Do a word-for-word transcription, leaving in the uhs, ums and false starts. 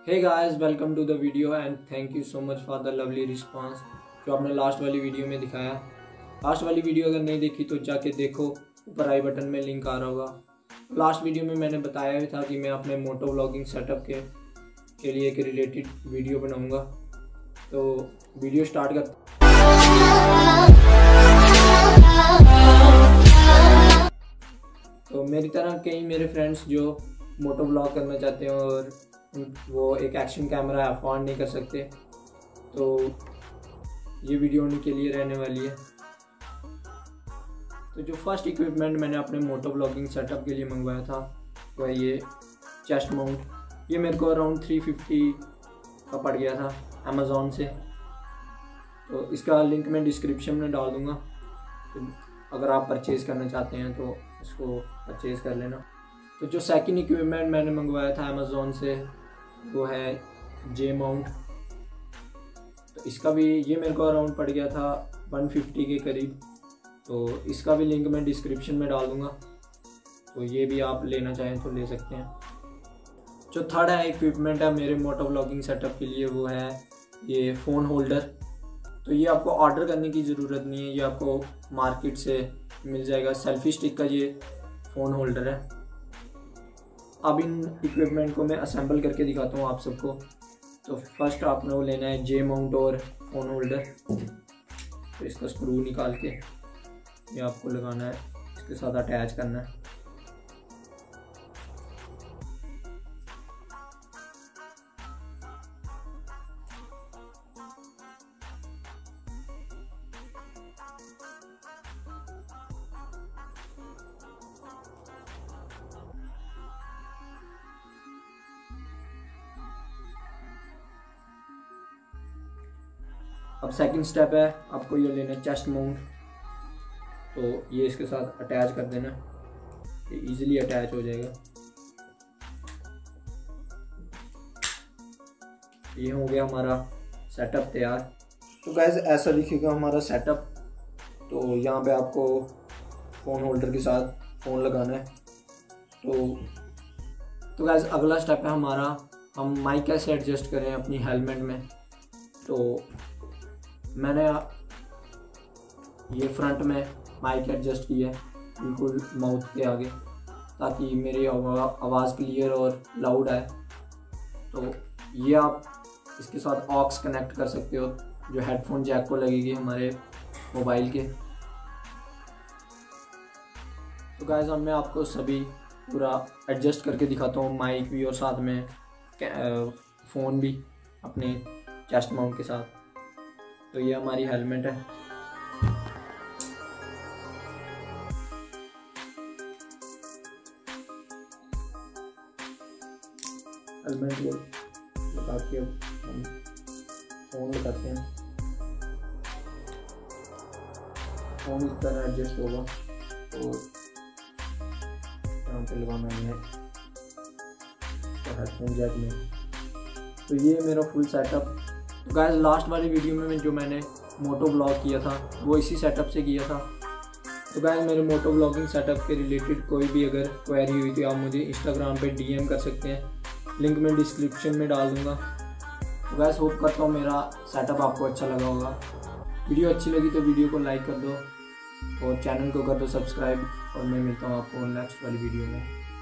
Hey guys, welcome to the video and thank you so much for the lovely response जो आपने last वाली video में दिखाया। Last वाली वीडियो अगर नहीं देखी तो जाके देखो, ऊपर आई बटन में लिंक आ रहा होगा। लास्ट वीडियो में मैंने बताया भी था कि मैं अपने मोटो व्लॉगिंग सेटअप के के लिए एक रिलेटेड वीडियो बनाऊंगा। तो वीडियो स्टार्ट कर। तो मेरी तरह कई मेरे फ्रेंड्स जो मोटो व्लॉग करना चाहते हैं और वो एक एक्शन कैमरा अफोर्ड नहीं कर सकते, तो ये वीडियो उनके लिए रहने वाली है। तो जो फर्स्ट इक्विपमेंट मैंने अपने मोटो व्लॉगिंग सेटअप के लिए मंगवाया था वह है ये चेस्ट माउंट। ये मेरे को अराउंड थ्री फिफ्टी का पड़ गया था अमेज़ॉन से। तो इसका लिंक मैं डिस्क्रिप्शन में डाल दूँगा, तो अगर आप परचेज़ करना चाहते हैं तो इसको परचेज़ कर लेना। तो जो सेकंड इक्विपमेंट मैंने मंगवाया था अमेज़ॉन से वो है जे माउंट। तो इसका भी ये मेरे को अराउंड पड़ गया था वन फिफ्टी के करीब। तो इसका भी लिंक मैं डिस्क्रिप्शन में डाल दूँगा, तो ये भी आप लेना चाहें तो ले सकते हैं। जो थर्ड है इक्विपमेंट है मेरे मोटो व्लॉगिंग सेटअप के लिए वो है ये फ़ोन होल्डर। तो ये आपको ऑर्डर करने की ज़रूरत नहीं है, ये आपको मार्केट से मिल जाएगा। सेल्फी स्टिक का ये फ़ोन होल्डर है। अब इन इक्विपमेंट को मैं असेंबल करके दिखाता हूँ आप सबको। तो फर्स्ट आपने वो लेना है जे माउंट और फ़ोन होल्डर। तो इसका स्क्रू निकाल के ये आपको लगाना है, इसके साथ अटैच करना है। अब सेकंड स्टेप है, आपको ये लेना है चेस्ट माउंट। तो ये इसके साथ अटैच कर देना, ये इजीली अटैच हो जाएगा। ये हो गया हमारा सेटअप तैयार। तो गाइस ऐसा दिखेगा हमारा सेटअप। तो यहाँ पे आपको फ़ोन होल्डर के साथ फ़ोन लगाना है। तो तो गाइस अगला स्टेप है हमारा, हम माइक कैसे एडजस्ट करें अपनी हेलमेट में। तो मैंने ये फ्रंट में माइक एडजस्ट किया है बिल्कुल माउथ के आगे, ताकि मेरी आवाज़ क्लियर और लाउड आए। तो ये आप इसके साथ ऑक्स कनेक्ट कर सकते हो, जो हेडफोन जैक को लगेगी हमारे मोबाइल के। तो गाइस अब मैं आपको सभी पूरा एडजस्ट करके दिखाता हूँ, माइक भी और साथ में फ़ोन भी अपने चेस्ट माउंट के साथ। तो ये हमारी हेलमेट है। हेलमेट को लगा के हम फ़ोन लगाते हैं। फ़ोन इस तरह एडजस्ट होगा, तो यहाँ पे लगाना है तो हेडफोन जैक में। तो ये मेरा फुल सेटअप। तो गाइस लास्ट वाली वीडियो में जो मैंने मोटो व्लॉग किया था वो इसी सेटअप से किया था। तो गाइस मेरे मोटो व्लॉगिंग सेटअप के रिलेटेड कोई भी अगर क्वेरी हुई तो आप मुझे इंस्टाग्राम पे डीएम कर सकते हैं, लिंक मैं डिस्क्रिप्शन में डाल दूँगा। तो गाइस होप करता हूँ मेरा सेटअप आपको अच्छा लगा होगा। वीडियो अच्छी लगी तो वीडियो को लाइक कर दो और चैनल को कर दो सब्सक्राइब, और मैं मिलता हूँ आपको नेक्स्ट वाली वीडियो में।